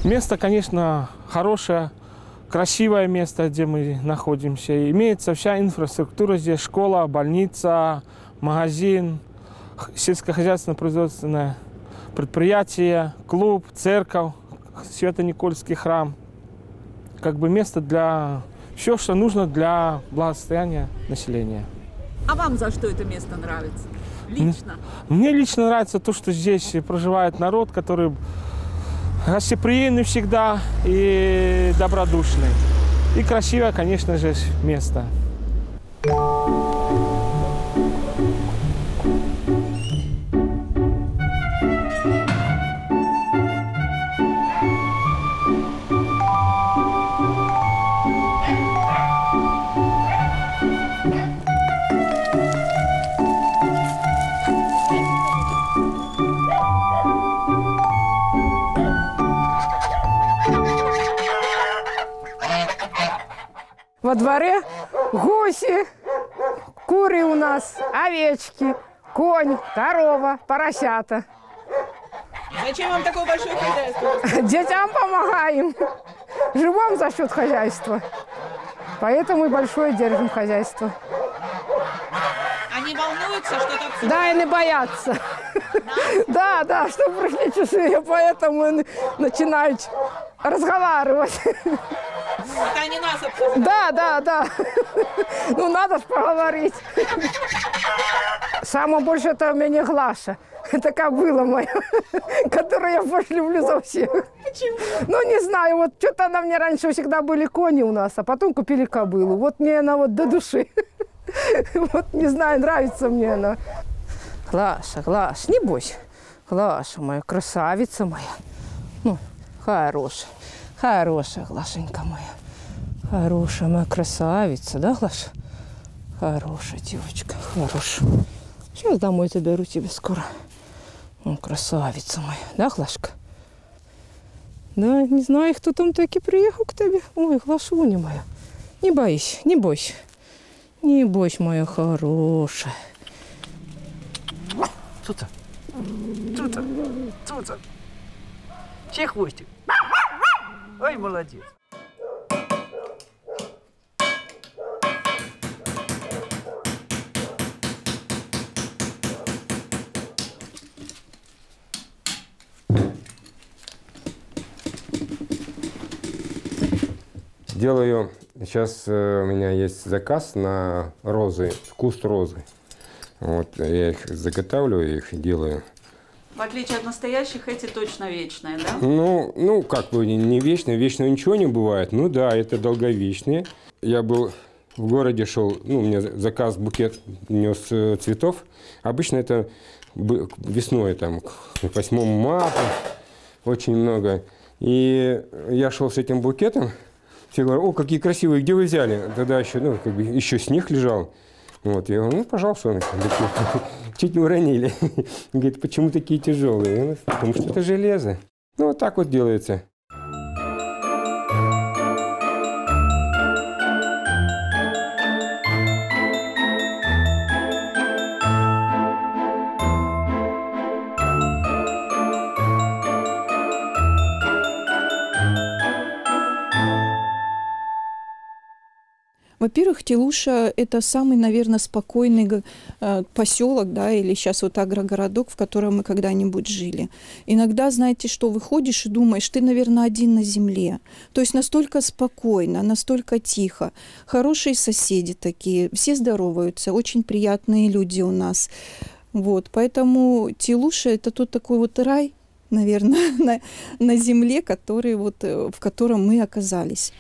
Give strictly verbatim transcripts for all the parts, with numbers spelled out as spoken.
Место, конечно, хорошее, красивое место, где мы находимся. Имеется вся инфраструктура здесь: школа, больница, магазин, сельскохозяйственно-производственное предприятие, клуб, церковь, Свято-Никольский храм. Как бы место для... Все, что нужно для благосостояния населения. А вам за что это место нравится? Лично? Мне лично нравится то, что здесь проживает народ, который гостеприимный всегда и добродушный. И красивое, конечно же, место. Во дворе гуси, куры у нас, овечки, конь, корова, поросята. Зачем вам такое большое хозяйство? Детям помогаем. Живем за счет хозяйства. Поэтому и большое держим хозяйство. Они волнуются, что так... Да, и не боятся. Да, да, что прошли часы, поэтому начинают разговаривать. Это они нас обсуждают. Да, да, да. Ну, надо ж поговорить. Самое больше это у меня Глаша. Это кобыла моя, которую я больше люблю за всех. Почему? Ну, не знаю, вот что-то она мне раньше всегда были кони у нас, а потом купили кобылу. Вот мне она вот до души. Вот, не знаю, нравится мне она. Глаша, Глаша, не бойся. Глаша моя, красавица моя. Ну, хорошая. Хорошая Глашенька моя. Хорошая моя красавица, да, Глаша? Хорошая девочка, хорошая. Сейчас домой заберу тебя скоро. Ну, красавица моя, да, Глашка? Да, не знаю, кто там таки приехал к тебе. Ой, Глашуня моя. Не бойся, не бойся. Не бойся, моя хорошая. Цуца, Цуца, Цуца. Чей хвостик? Ой, молодец. Делаю, сейчас э, у меня есть заказ на розы, куст розы. Вот, я их заготавливаю, их делаю. В отличие от настоящих, эти точно вечные, да? Ну, ну как бы не вечные, вечного ничего не бывает. Ну да, это долговечные. Я был в городе, шел, ну, у меня заказ, букет нес цветов. Обычно это весной, там, к восьмому марта, очень много. И я шел с этим букетом. Все говорят: о, какие красивые, где вы взяли? Тогда еще, ну, как бы еще снег лежал. Вот, я говорю: ну, пожалуйста, чуть не уронили. Говорит: почему такие тяжелые? Говорю: потому что это железо. Ну, вот так вот делается. Во-первых, Телуша – это самый, наверное, спокойный э, поселок, да, или сейчас вот агрогородок, в котором мы когда-нибудь жили. Иногда, знаете, что выходишь и думаешь, ты, наверное, один на земле. То есть настолько спокойно, настолько тихо. Хорошие соседи такие, все здороваются, очень приятные люди у нас. Вот, поэтому Телуша – это тот такой вот рай, наверное, на, на земле, который вот, в котором мы оказались.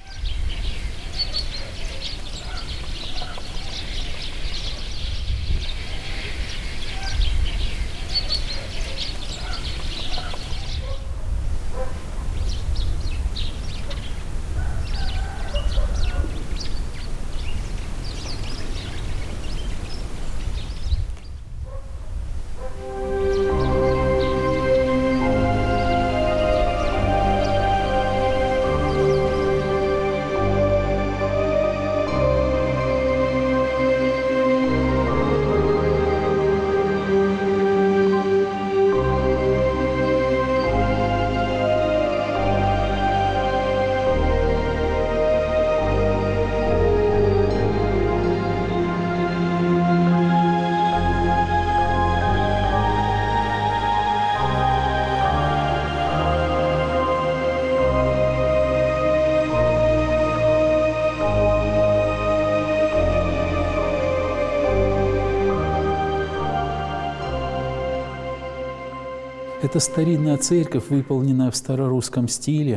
Это старинная церковь, выполненная в старорусском стиле.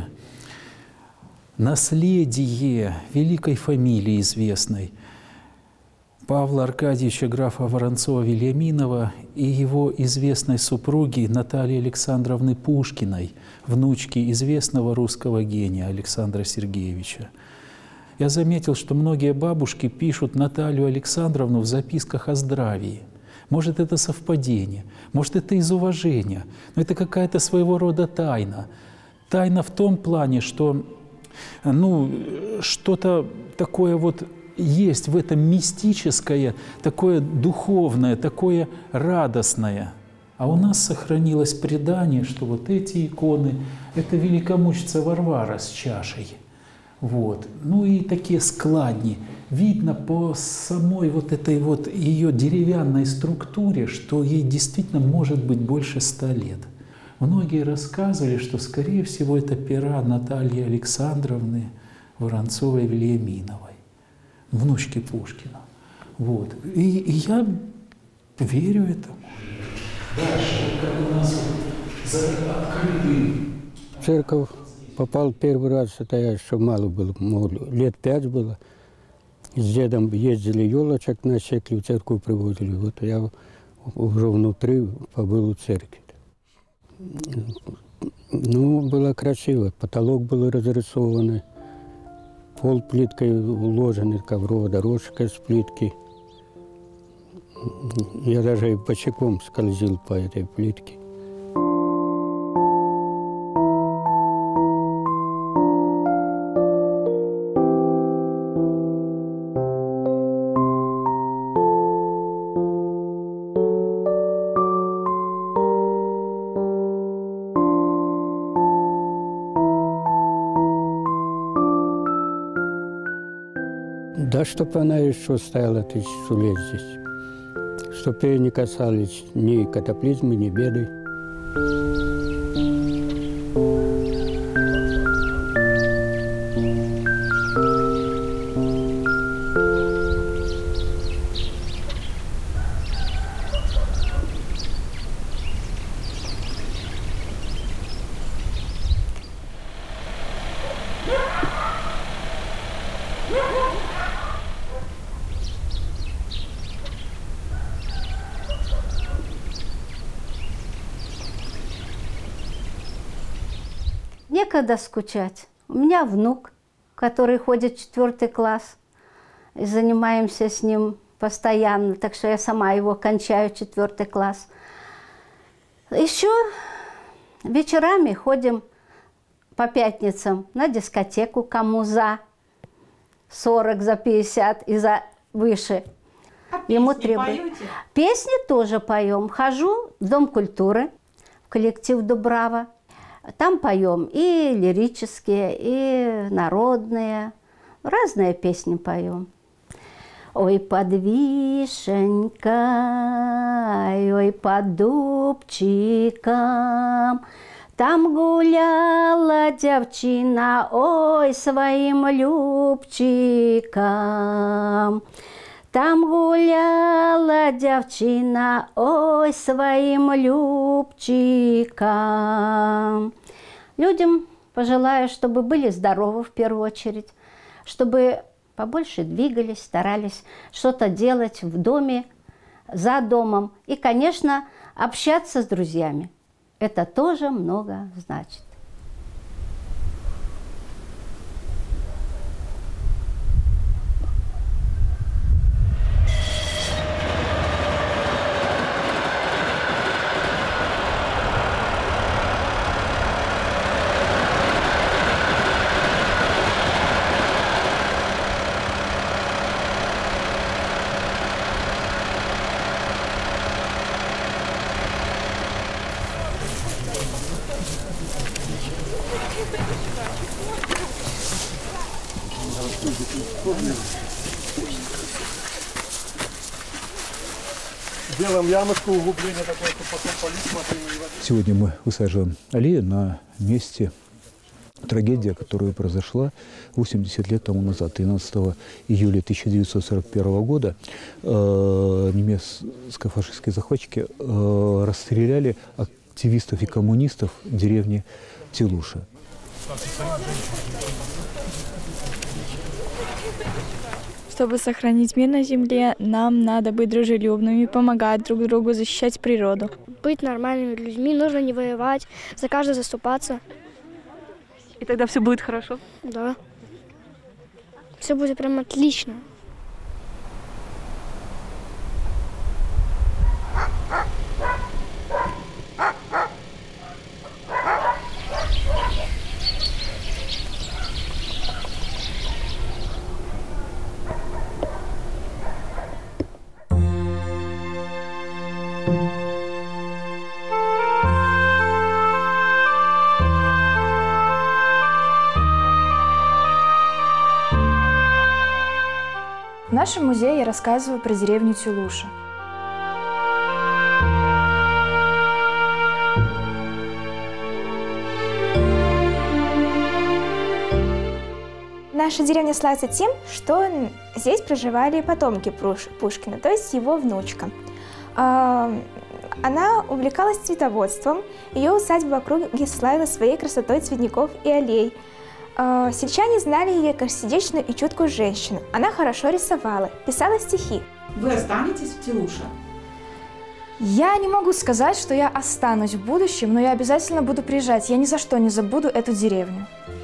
Наследие великой фамилии известной Павла Аркадьевича графа Воронцова-Вильяминова и его известной супруги Натальи Александровны Пушкиной, внучки известного русского гения Александра Сергеевича. Я заметил, что многие бабушки пишут Наталью Александровну в записках о здравии. Может, это совпадение, может, это из уважения, но это какая-то своего рода тайна. Тайна в том плане, что ну, что-то такое вот есть в этом мистическое, такое духовное, такое радостное. А у нас сохранилось предание, что вот эти иконы – это великомученица Варвара с чашей. Вот. Ну и такие складни. Видно по самой вот этой вот ее деревянной структуре, что ей действительно может быть больше ста лет. Многие рассказывали, что, скорее всего, это пера Натальи Александровны Воронцовой-Вильяминовой, внучки Пушкина. Вот. И, и я верю этому. Дальше, как у нас открыли. Церковь попал первый раз, это я еще мало был, лет пять было. С дедом ездили елочек на секли, в церковь привозили. Вот я уже внутри побыл в церкви. Ну, было красиво. Потолок был разрисованный, пол плиткой уложенный, ковровая дорожка из плитки. Я даже и босиком скользил по этой плитке. Да, чтобы она еще стояла тысячу лет здесь, чтобы ее не касались ни катаклизмы, ни беды. Некогда скучать. У меня внук, который ходит в четвертый класс, и занимаемся с ним постоянно, так что я сама его кончаю, четвертый класс. Еще вечерами ходим по пятницам на дискотеку, кому за сорок, за пятьдесят и за выше. А Ему песни требует. поете? Песни тоже поем. Хожу в Дом культуры, в коллектив «Дубрава». Там поем и лирические, и народные, разные песни поем. Ой, под вишенькой, ой, под дубчиком, там гуляла девчина, ой, своим любчиком. Там гуляла девчина, ой, своим любчиком. Людям пожелаю, чтобы были здоровы в первую очередь, чтобы побольше двигались, старались что-то делать в доме, за домом. И, конечно, общаться с друзьями. Это тоже много значит. Делаем ямочку, углубление такое, чтобы потом полить машину. Сегодня мы высаживаем аллею на месте трагедии, которая произошла восемьдесят лет тому назад, тринадцатого июля тысяча девятьсот сорок первого года. Э, немецко-фашистские захватчики э, расстреляли активистов и коммунистов деревни Телуша. Чтобы сохранить мир на Земле, нам надо быть дружелюбными, помогать друг другу, защищать природу. Быть нормальными людьми, нужно не воевать, за каждого заступаться. И тогда все будет хорошо? Да. Все будет прям отлично. В нашем музее я рассказываю про деревню Телуша. Наша деревня славится тем, что здесь проживали потомки Пушкина, то есть его внучка. Она увлекалась цветоводством, ее усадьба в округе славилась своей красотой цветников и аллей. Сельчане знали ее как сердечную и чуткую женщину. Она хорошо рисовала, писала стихи. Вы останетесь в Телуше? Я не могу сказать, что я останусь в будущем, но я обязательно буду приезжать. Я ни за что не забуду эту деревню.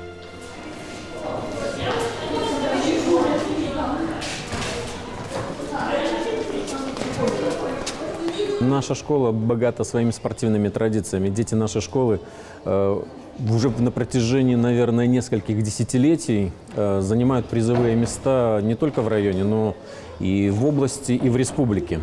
Наша школа богата своими спортивными традициями. Дети нашей школы э, уже на протяжении, наверное, нескольких десятилетий э, занимают призовые места не только в районе, но и в области, и в республике.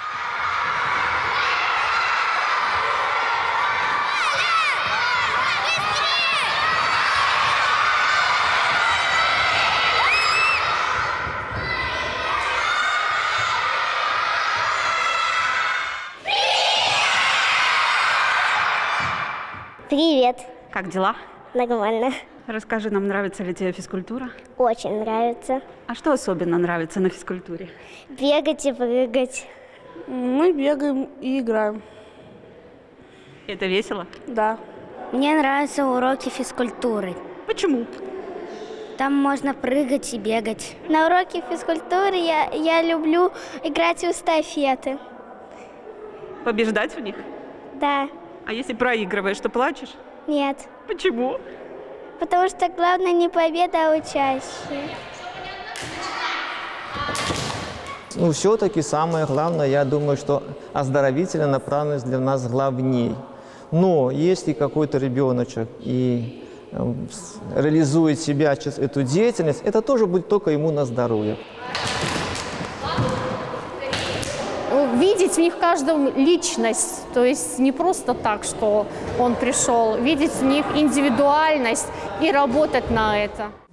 Привет. Как дела? Нормально. Расскажи нам, нравится ли тебе физкультура? Очень нравится. А что особенно нравится на физкультуре? Бегать и прыгать. Мы бегаем и играем. Это весело? Да. Мне нравятся уроки физкультуры. Почему? Там можно прыгать и бегать. На уроке физкультуры я, я люблю играть в эстафеты. Побеждать в них? Да. А если проигрываешь, то плачешь? Нет. Почему? Потому что главное не победа, а участие. Ну, все-таки самое главное, я думаю, что оздоровительная направленность для нас главней. Но если какой-то ребеночек и э, реализует себя через эту деятельность, это тоже будет только ему на здоровье. Видеть в них каждом личность, то есть не просто так, что он пришел, видеть в них индивидуальность и работать на это.